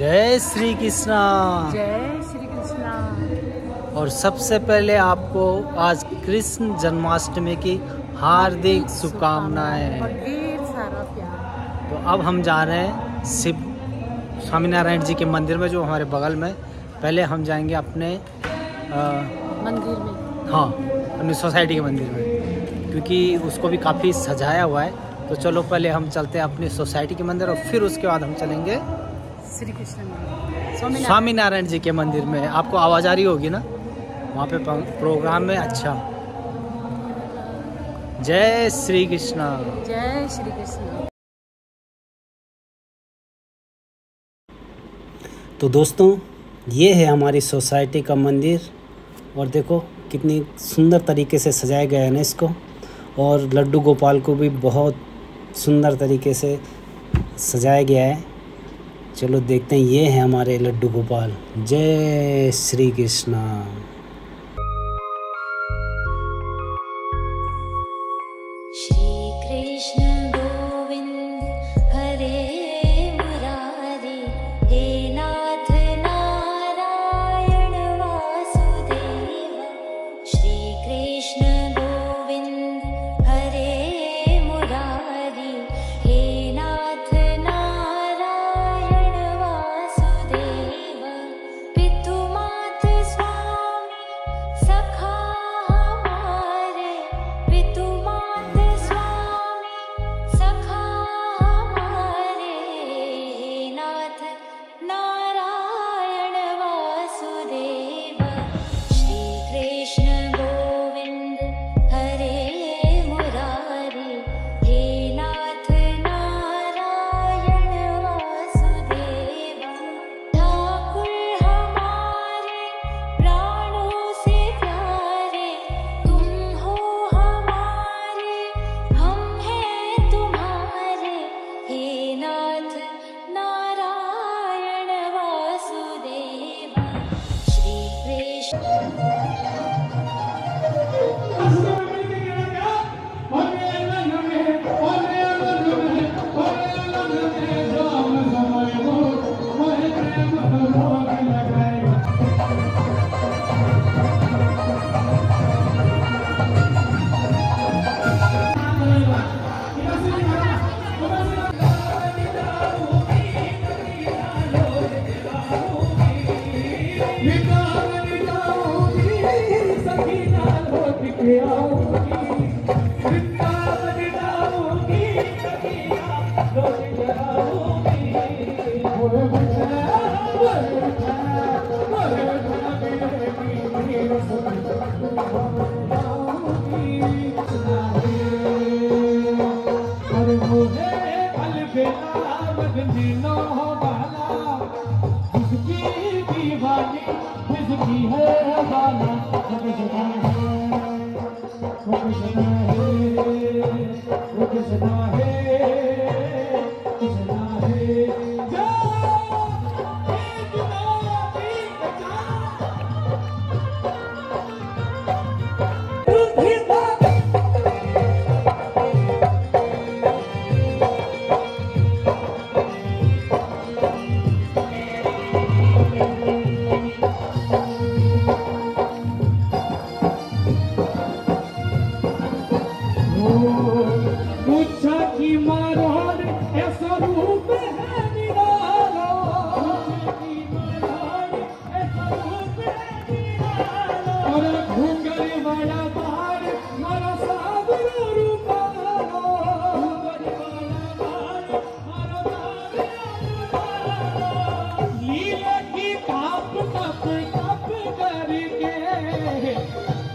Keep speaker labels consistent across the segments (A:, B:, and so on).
A: जय श्री कृष्णा।
B: जय श्री कृष्णा।
A: और सबसे पहले आपको आज कृष्ण जन्माष्टमी की हार्दिक शुभकामनाएं
B: और ढेर सारा प्यार।
A: तो अब हम जा रहे हैं शिव स्वामीनारायण जी के मंदिर में, जो हमारे बगल में। पहले हम जाएंगे अपने
B: मंदिर में,
A: हाँ, अपनी सोसाइटी के मंदिर में, क्योंकि उसको भी काफ़ी सजाया हुआ है। तो चलो पहले हम चलते हैं अपनी सोसाइटी के मंदिर और फिर उसके बाद हम चलेंगे
B: श्री कृष्ण
A: स्वामीनारायण जी के मंदिर में। आपको आवाज़ आ रही होगी ना, वहाँ पे प्रोग्राम में। अच्छा, जय श्री कृष्णा।
B: जय श्री कृष्ण।
A: तो दोस्तों, ये है हमारी सोसाइटी का मंदिर और देखो कितनी सुंदर तरीके से सजाया गया है ना इसको। और लड्डू गोपाल को भी बहुत सुंदर तरीके से सजाया गया है। चलो देखते हैं, ये है हमारे लड्डू गोपाल। जय श्री कृष्णा।
C: श्री कृष्ण गोविंद हरे मुरारी, हे नाथ नारायण वासुदेव। श्री कृष्ण गोविंद हरे मुरारी, हे नाथ नारायण वासुदेव। पितु मात स्वामी सखा हमारे, पितु मात स्वामी सखा हमारे, नाथ नारायण वासुदेव। श्री कृष्ण गोविंद हरे मुरारी, हे नाथ नारायण वासुदेव। ठाकुर हमारे प्राणों से प्यारे, तुम हो हमारे, हम हैं तुम्हारे, हे नाथ नारायण वासुदेव। श्री कृष्ण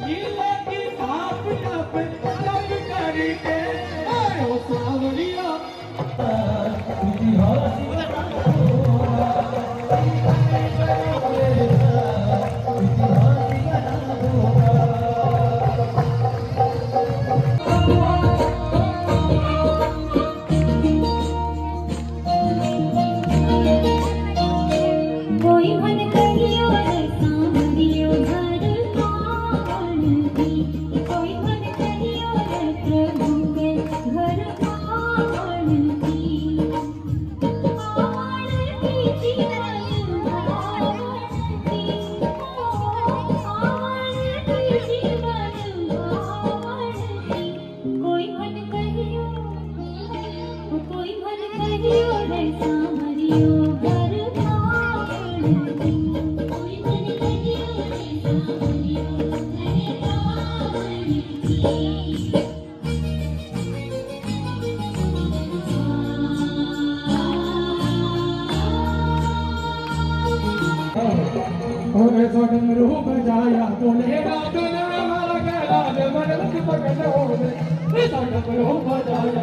D: सावरिया सो डमरू बजाया बोलेगा तो हमारा कैलाश पर्वत प्रकट हो गए सो डमरू बजाया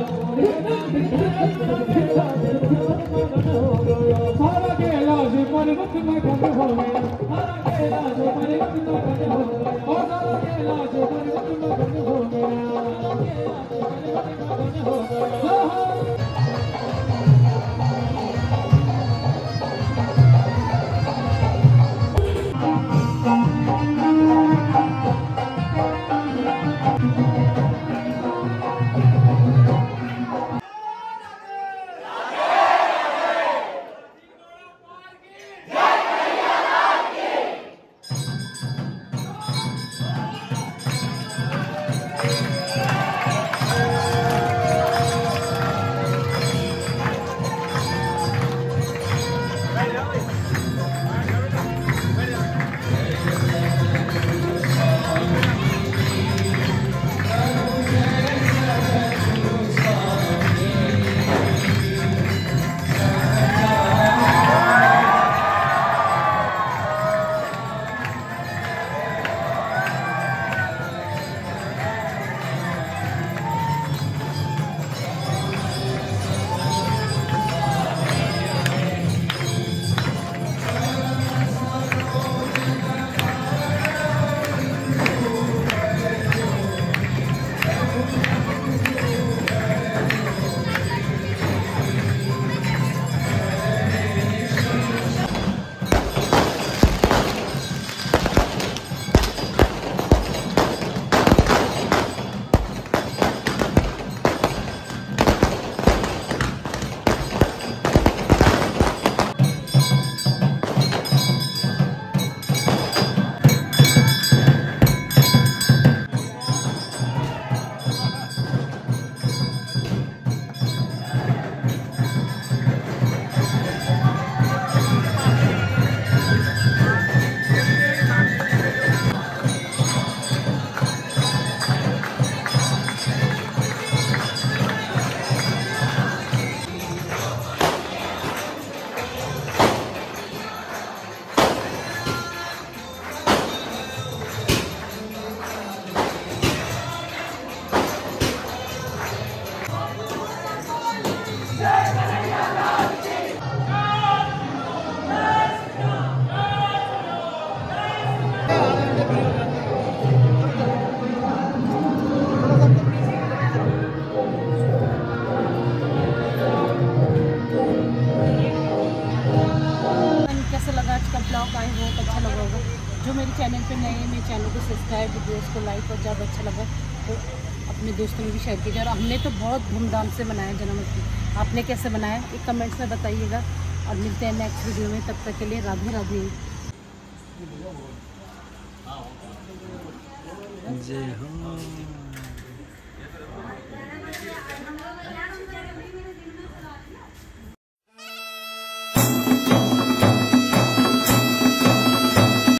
D: सारा कैलाश पर्वत प्रकट हो गया सारा कैलाश पर्वत प्रकट हो गया और सारा कैलाश पर्वत प्रकट हो गया
B: ब्लॉग आई होप अच्छा लगा होगा। जो मेरे चैनल पे नए हैं मेरे चैनल को सब्सक्राइब, वीडियोस को लाइक और ज़्यादा अच्छा लगा तो अपने दोस्तों में भी शेयर कीजिए। और हमने तो बहुत धूमधाम से मनाया जन्माष्टमी, आपने कैसे मनाया एक कमेंट्स में बताइएगा। और मिलते हैं नेक्स्ट वीडियो में, तब तक के लिए राधे राधे।
A: जय हो।